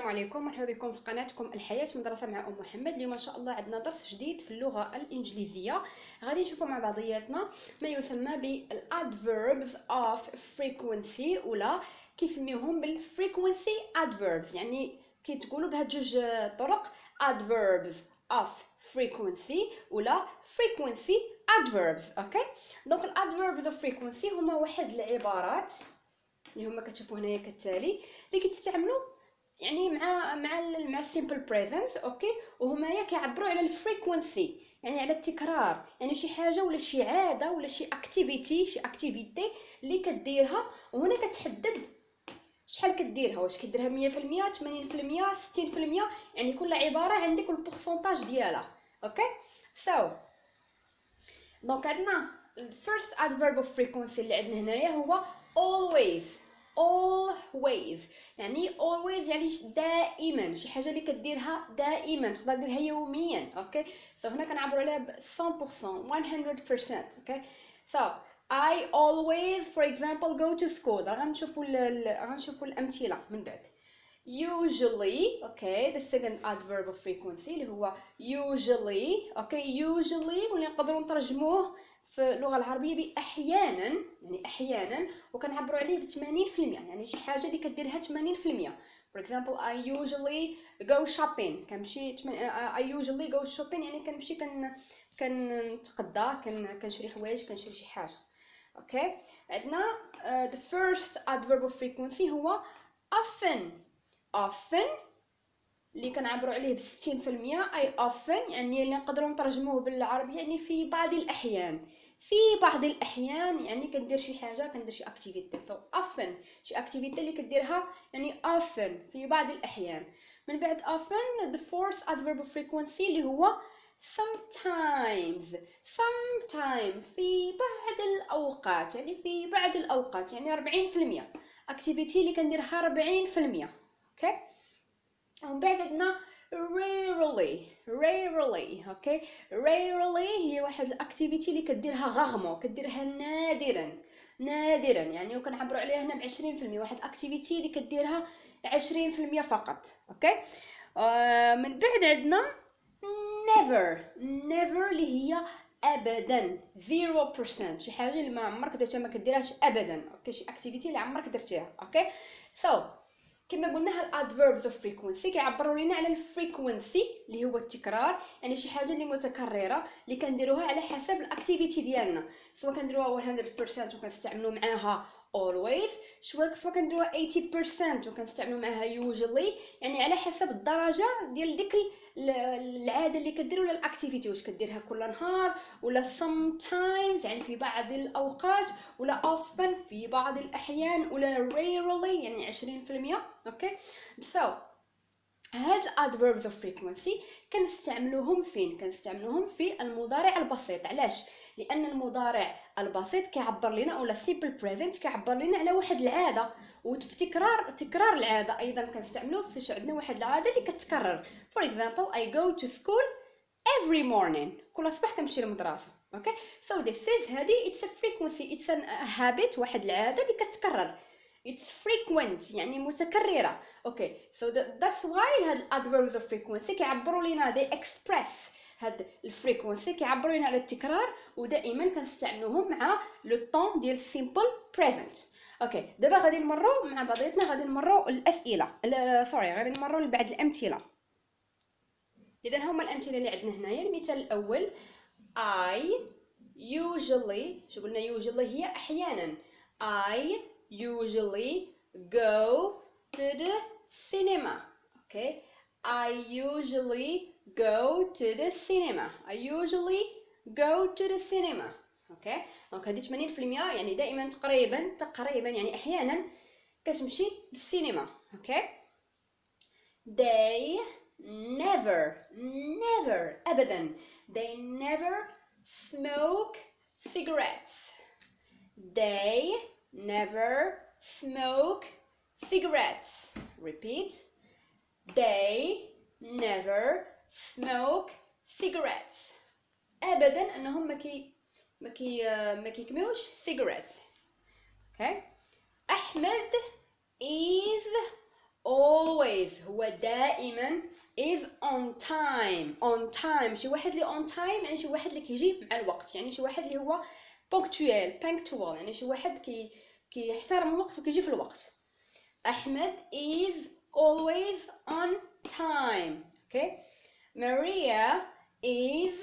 السلام عليكم، مرحبا بكم في قناتكم الحياة مدرسة مع أم محمد. اليوم إن شاء الله عندنا درس جديد في اللغة الإنجليزية. غادي نشوفوا مع بعضياتنا ما يسمى بالadverbs of frequency، ولا كيسميوهم بالfrequency adverbs، يعني كيتقولوا بهاد جوج طرق: adverbs of frequency ولا frequency adverbs. اوكي، دونك الادفيربز of frequency هما واحد العبارات اللي هما كتشوفوا هنايا كالتالي، اللي كتستعملوا يعني مع السيمبل بريزنت. اوكي، وهمايا كيعبروا على الفريكوينسي، يعني على التكرار، يعني شي حاجه ولا شي عاده ولا شي اكتيفيتي اللي كديرها، وهنا كتحدد شحال كديرها، واش كديرها 100%، 80%، 60%، يعني كل عباره عندك البورسونتاج ديالها. اوكي، دونك عندنا الفيرست adverb of frequency اللي عندنا هنايا هو always. يعني always يعني دائما، شي حاجه اللي كديرها دائما، تقدر ديرها يوميا. اوكي، هنا كنعبروا عليها ب 100%، 100%. اوكي، I always for example go to school. غنشوفوا الامثله من بعد. usually. okay, the second adverb of frequency اللي هو usually. okay, usually واللي نقدروا نترجموه في اللغه العربيه باحيانا، يعني احيانا، وكنعبروا عليه ب 80%، يعني شي حاجه اللي كديرها 80%. for example I usually go shopping. كنمشي I usually go shopping يعني كنمشي كنتقدى، كنشري حوايج، كنشري شي حاجه. اوكي، عندنا the first adverb of frequency هو often اللي كنعبروا عليه ب 60%. اي often يعني اللي نقدروا نترجموه بالعربي يعني في بعض الاحيان. يعني كندير شي حاجه، كندير شي اكتيفيتي. often شي اكتيفيتي اللي كديرها يعني often في بعض الاحيان. من بعد often the fourth adverb of frequency اللي هو sometimes في بعض الاوقات، يعني 40%. اكتيفيتي اللي كنديرها 40%. اوكي، ومن بعد عندنا rarely. اوكي، rarely هي واحد الاكتيفيتي اللي كديرها غغمو، كديرها نادرا يعني، وكنعبروا عليها هنا ب 20%. واحد الاكتيفيتي اللي كديرها 20% فقط. اوكي، من بعد عندنا never اللي هي ابدا 0%، شي حاجه اللي ما عمرك درتها، ما كديرهاش ابدا. اوكي، شي اكتيفيتي اللي عمرك درتيها. اوكي، كما قلنا الادفيربز اوف فريكوينسي كيعبروا لنا على الفريكوينسي اللي هو التكرار، يعني شي حاجه اللي متكرره اللي كنديروها على حسب الاكتيفيتي ديالنا، سواء كنديروها 100% وكنستعملوا معاها always، سواء كنديروها 80% وكنستعملوا معاها usually، يعني على حسب الدرجه ديال ديك العاده اللي كدير ولا الاكتيفيتي، واش كديرها كل نهار ولا sometimes يعني في بعض الاوقات، ولا often في بعض الاحيان، ولا rarely يعني 20%. اوكي، هاد الادفيربز اوف فريكوينسي كنستعملوهم فين؟ كنستعملوهم في المضارع البسيط. علاش؟ لان المضارع البسيط كيعبر لنا، اولا سيمبل بريزنت كيعبر لنا على واحد العاده، وفي تكرار العاده ايضا كنستعملوه فاش عندنا واحد العاده اللي كتكرر. for example I go to school every morning. كل صباح كنمشي للمدرسه. اوكي، this is هذه it's a frequency, it's a habit، واحد العاده اللي كتكرر. it's frequent يعني متكرره. اوكي، that's why هاد adverbs of frequency كيعبروا لنا they express هاد الفريكونسي، كيعبروا لنا على التكرار، ودائما كنستعملوهم مع لو طون ديال simple present. اوكي، دابا غادي نمروا مع بعضياتنا، غادي نمروا الاسئله، غادي نمروا لبعض الامثله. اذا هما الامثله اللي عندنا هنايا. المثال الاول I usually، شو قلنا؟ usually هي احيانا. I usually go to the cinema. okay, I usually go to the cinema. I usually go to the cinema. اوكي، دونك هذه 80%، يعني دائما تقريبا يعني احيانا كتمشي للسينما. اوكي، they never ابدا they never smoke cigarettes. they never smoke cigarettes. repeat, they never smoke cigarettes. ابدا انهم ما كيكميوش cigarettes. okay, احمد is always هو دائما is on time شي واحد اللي on time يعني شي واحد اللي كيجي مع الوقت، يعني شي واحد اللي هو punctual يعني شي واحد كيحترم الوقت وكيجي في الوقت. أحمد is always on time. Okay. Maria is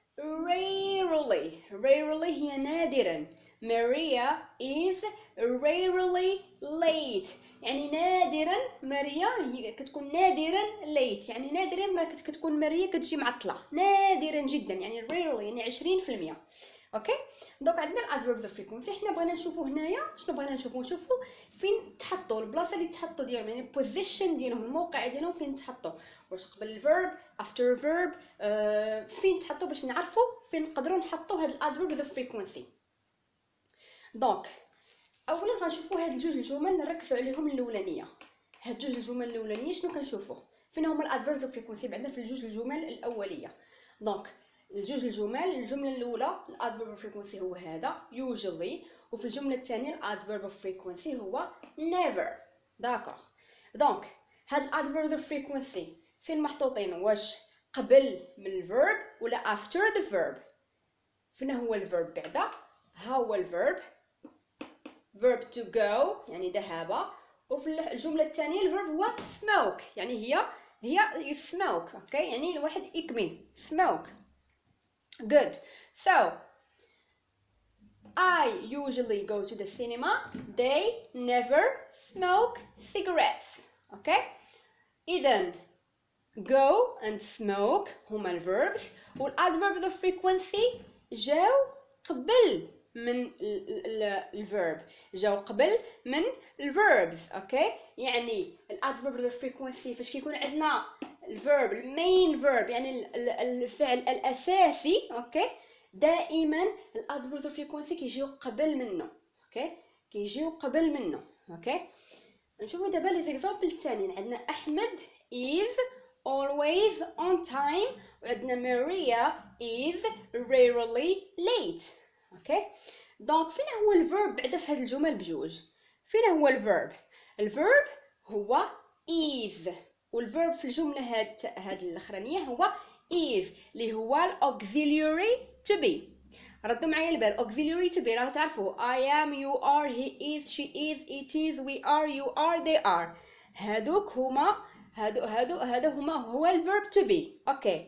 rarely هي نادرا. Maria is rarely late يعني نادرا ماريا هي كتكون نادرا late يعني نادرا ما كتكون ماريا كتجي معطله، نادرا جدا يعني rarely يعني 20%. اوكي. دونك عندنا الادفيربز اوف فريكوينسي. حنا بغينا نشوفوا هنايا شنو بغينا نشوفوا فين تحطوا البلاصه اللي تحطوا ديالهم، يعني البوزيشن ديالهم، الموقع ديالهم فين تحطوا، واش قبل الفيرب افتر فيرب، فين تحطوا باش نعرفوا فين نقدروا نحطوا هاد الادفيربز اوف فريكوينسي. دونك اولا غنشوفوا هاد الجوج الجمل نركزوا عليهم الاولانيه. هاد جوج الجمل الاولانيه شنو كنشوفوا فين هما الادفيربز اوف فريكوينسي بعدا في الجوج الجمل الاوليه. دونك الجوج الجمل، الجمله الاولى الادفيرب اوف فريكوينسي هو هذا usually، وفي الجمله الثانيه الادفيرب اوف فريكوينسي هو never. داكوغ. دونك هاد الادفيرب اوف فريكوينسي فين محطوطين؟ واش قبل من الفيرب ولا after the verb؟ فين هو الفيرب بعدا؟ ها هو الفيرب verb to go يعني ذهب، وفي الجمله الثانيه الفيرب هو smoke يعني هي smoke. اوكي يعني الواحد يكمي smoke. Good. So I usually go to the cinema. They never smoke cigarettes. Okay. إذن go and smoke هما الverbs، والadverbs of frequency جاو قبل من الverb، جاو قبل من الverbs. اوكي يعني الادفيرب of frequency فاش كيكون عندنا الفيرب المين فيرب يعني الفعل الاساسي، اوكي دائما الادفيرب of frequency كيجيو قبل منه. اوكي كيجيو قبل منه. اوكي نشوفوا دابا لي زيكزامبل الثانيين. عندنا احمد is always on time، وعندنا Maria is rarely late. اوكي دونك فين هو الفيرب بعدا في هاد الجمل بجوج؟ فين هو الفيرب؟ الفيرب هو is، والفيرب في الجمله هاد الاخرانيه هو is اللي هو الاوكسيليوري to be. ردوا معايا البال auxiliary to be راه تعرفوا I am you are he is she is it is we are you are they are. هادوك هما هذا هما هو الفيرب to be. اوكي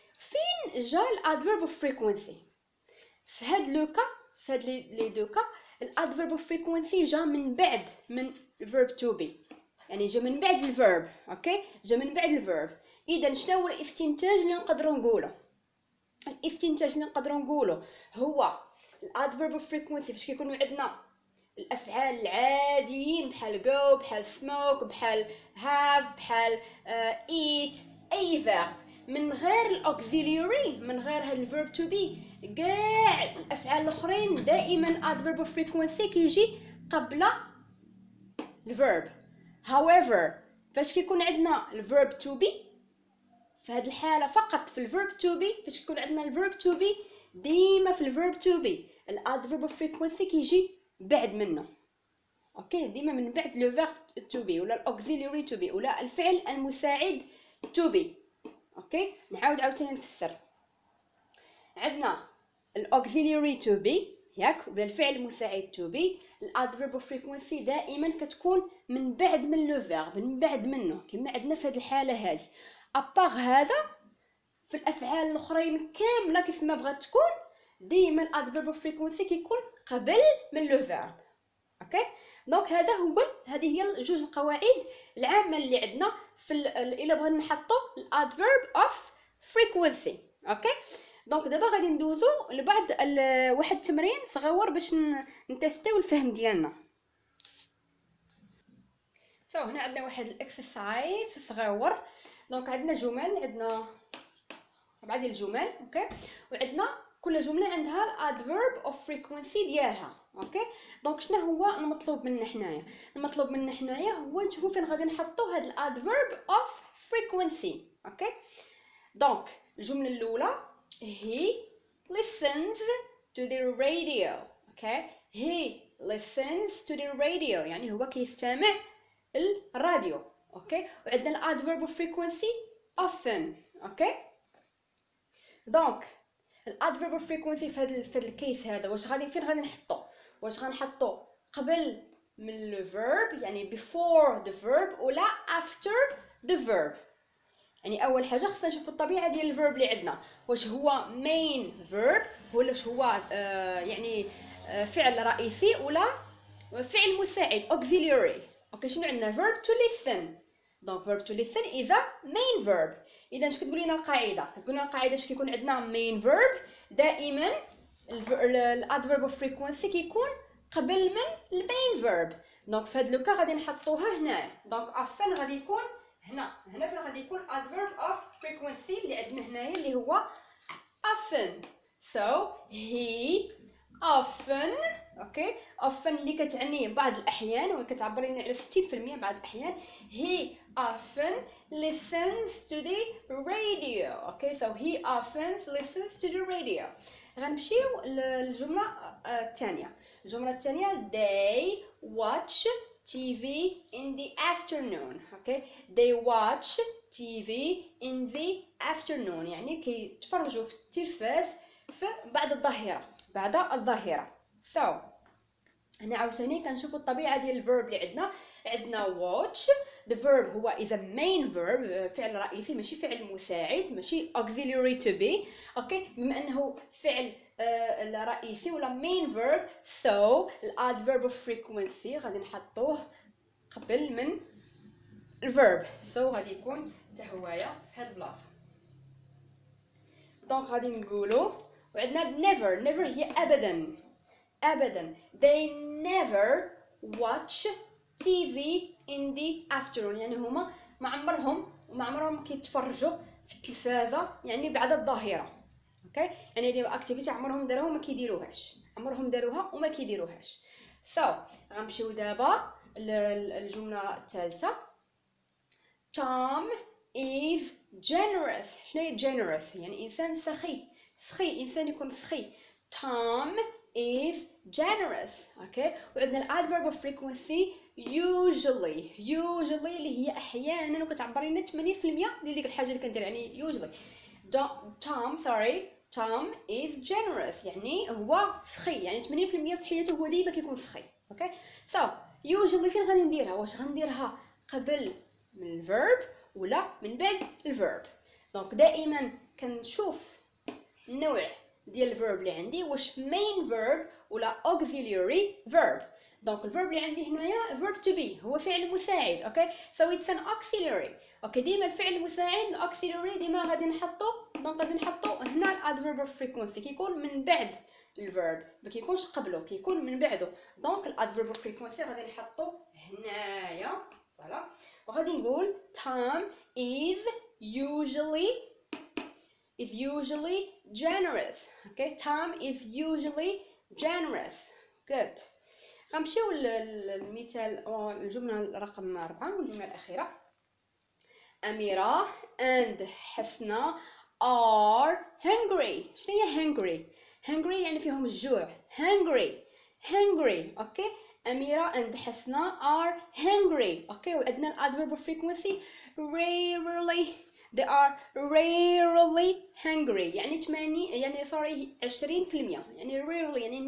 فين جا الادفيرب اوف فريكوينسي؟ في هاد لوكا، في هاد لي دوكا الادفيرب اوف فريكوينسي جا من بعد من الفيرب to be، يعني جا من بعد الفيرب. اوكي جا من بعد الفيرب. اذا شنو هو الاستنتاج اللي نقدروا نقوله؟ الاستنتاج اللي نقدروا نقوله هو الادفيرب اوف فريكوينسي فاش كيكونوا عندنا الافعال العاديين بحال go بحال smoke بحال have بحال eat اي فيرب من غير الاوكسيليوري، من غير هاد الفيرب to be، كاع الافعال الاخرين دائما adverb of frequency كيجي قبل الفيرب. however فاش كيكون عندنا الفيرب to be في هاد الحاله فقط في الفيرب to be، فاش كيكون عندنا الفيرب to be ديما في الفيرب to be الادفيرب اوف فريكوينسي كيجي بعد منه. اوكي ديما من بعد لو فيرب to be ولا الاوكسيليوري to be ولا الفعل المساعد to be. اوكي نعاود عاوتاني نفسر. عندنا الاوكسيليوري to be ياك ولا الفعل المساعد to be، الادفيرب اوف فريكوينسي دائما كتكون من بعد من لو فيرب، من بعد منه كما عندنا في هذه الحاله هذه. ابار هذا في الافعال الاخرين كامله كيف ما بغات تكون ديما الادفيرب اوف فريكوينسي كيكون قبل من لو فيرب. اوكي دونك هذه هي جوج القواعد العامه اللي عندنا في الا بغينا نحطوا الادفيرب اوف فريكوينسي. اوكي دونك دابا غادي ندوزو لبعض واحد التمرين صغيور باش نتيستيو الفهم ديالنا. هنا عندنا واحد الاكسرسايز صغيور. دونك عندنا جمل، عندنا 4 ديال الجمل. اوكي وعندنا كل جمله عندها الادفيرب اوف فريكوينسي ديالها. اوكي دونك شنو هو المطلوب منا حنايا؟ المطلوب منا حنايا هو نشوفوا فين غادي نحطوا هاد الادفيرب اوف فريكوينسي. اوكي دونك الجمله الاولى he listens to the radio. اوكي he listens to the radio يعني هو كيستمع الراديو. اوكي. وعندنا الادفيرب اوف فريكوينسي often. اوكي. دونك الادفيرب اوف فريكوينسي في هذا الكيس هذا واش فين غادي نحطو؟ واش غنحطو قبل من الفيرب يعني before the verb ولا after the verb؟ يعني اول حاجه خصنا نشوفوا الطبيعه ديال الفيرب اللي عندنا، واش هو main verb ولا واش هو يعني فعل رئيسي ولا فعل مساعد auxiliary. اوكي. شنو عندنا؟ verb to listen. دونك verb to listen is a main verb. اذا اش كتقول لنا القاعده؟ كتقول لنا القاعده اش كيكون عندنا main verb دائما الادفيرب اوف فريكوينسي كيكون قبل من المين verb. دونك في هذا لوكا غادي نحطوها هنايا. دونك often غادي يكون هنا فين غادي يكون adverb of frequency اللي عندنا هنايا اللي هو often. so he often. اوكي. often اللي كتعني بعض الاحيان وكتعبر لنا على 60% بعض الاحيان. he often listens to the radio. اوكي. so he often listens to the radio. غنمشيو للجمله الثانيه. الجمله الثانيه they watch TV in the afternoon. okay. they watch TV in the afternoon يعني كيتفرجوا في التلفاز في بعد الظهيرة. so هنا عاوتاني كنشوفوا الطبيعه ديال الفيرب اللي عندنا watch. the verb هو is a main verb فعل رئيسي ماشي فعل مساعد ماشي auxiliary to be. اوكي. بما انه فعل الرئيسي ولا main verb so الادفيرب اوف فريكوينسي غادي نحطوه قبل من الفيرب. so غادي يكون حتى هوايا في هاد البلاصه. دونك غادي نقولوا وعندنا never هي ابدا they never watch TV in the afternoon يعني هما ما عمرهم كيتفرجوا في التلفازه يعني بعد الظهيره. اوكي. يعني دي اكتيفيتي عمرهم داروها وما كيديروهاش. so غنمشيو دابا الجمله الثالثه. Tom is generous. شنو هي generous؟ يعني انسان سخي انسان يكون سخي. Tom is generous. اوكي. وعندنا الادفيرب اوف فريكوينسي usually اللي هي احيانا وكتعبر لنا 80% ديال ديك الحاجه اللي كندير يعني usually. Tom is generous يعني هو سخي يعني 80% في حياته هو ديما كيكون سخي. اوكي. so usually فين غادي نديرها؟ واش غنديرها قبل من الفيرب ولا من بعد الفيرب؟ دونك دائما كنشوف النوع ديال الفيرب اللي عندي واش main verb ولا auxiliary verb. دونك الفيرب اللي عندي هنايا verb to be هو فعل مساعد. اوكي. so it's an auxiliary. اوكي. ديما الفعل المساعد auxiliary ديما غادي نحطو هنا الادفيرب اوف فريكوينسي كيكون من بعد الفيرب ما كيكونش قبله كيكون من بعده. دونك الادفيرب اوف فريكوينسي غادي نحطو هنايا. فوالا. وغادي نقول Tom is usually generous. okay. Tom is usually generous. good. غنمشيو للمثال الجمله رقم 4 والجمله الاخيره. أميرة and حسنة are hungry. شنو هي hungry يعني فيهم الجوع. hungry. اوكي. أميرة and حسنة are hungry. اوكي. وعندنا الادفيرب اوف فريكوينسي rarely. they are rarely hungry يعني 20% يعني rarely يعني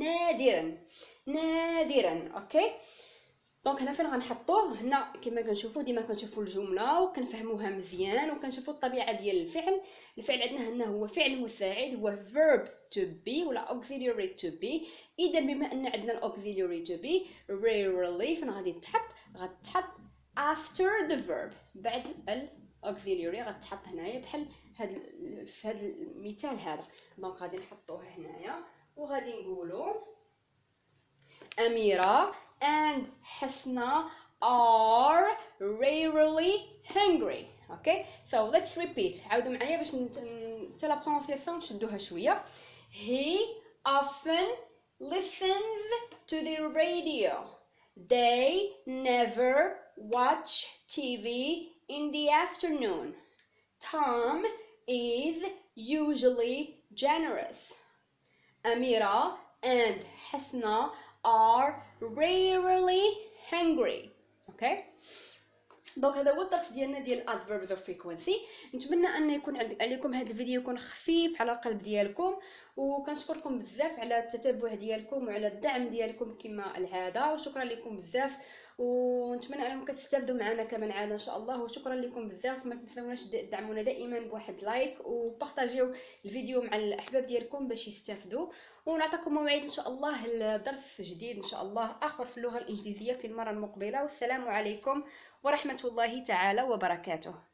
نادرا. اوكي. دونك هنا فين غنحطوه؟ هنا كما كنشوفوا ديما كنشوفوا الجمله وكنفهموها مزيان وكنشوفوا الطبيعه ديال الفعل عندنا هنا هو فعل مساعد هو verb to be ولا auxiliary to be. اذا بما ان عندنا الاوكسيليوري to be rarely فين غادي غتحط after the verb بعد الاوكسيليوري غتحط هنايا بحال في هذا المثال هذا. دونك غادي نحطوه هنايا وغادي نقولوا أميرة and حسنة are rarely hungry. okay. so let's repeat. عاودوا معايا باش حتى لا برونونسياسيون نشدوها شويه. he often listens to the radio. they never watch TV in the afternoon. Tom is usually generous. Amira and Hasna are rarely hungry. okay. دونك هذا هو الدرس ديالنا ديال adverbs of frequency. نتمنى ان يكون عليكم هذا الفيديو يكون خفيف على القلب ديالكم، وكنشكركم بزاف على التتبع ديالكم وعلى الدعم ديالكم كما العاده، وشكرا لكم بزاف، ونتمنى انكم كتستافدوا معنا كما عاده ان شاء الله. وشكرا لكم بزاف، وما تنساوناش تدعمونا دائما بواحد لايك وبارطاجيو الفيديو مع الاحباب ديالكم باش يستافدوا. ونعطيكم موعد ان شاء الله لدرس جديد ان شاء الله اخر في اللغه الانجليزيه في المره المقبله. والسلام عليكم ورحمه الله تعالى وبركاته.